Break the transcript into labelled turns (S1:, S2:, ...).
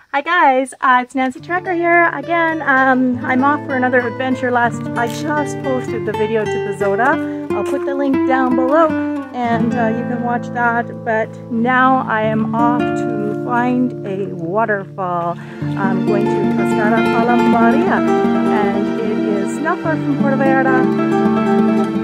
S1: Hi guys, it's Nancy Trekker here again. I'm off for another adventure. I just posted the video to the Zona. I'll put the link down below and you can watch that. But now I am off to find a waterfall. I'm going to Palo Maria and it is not far from Puerto Vallarta.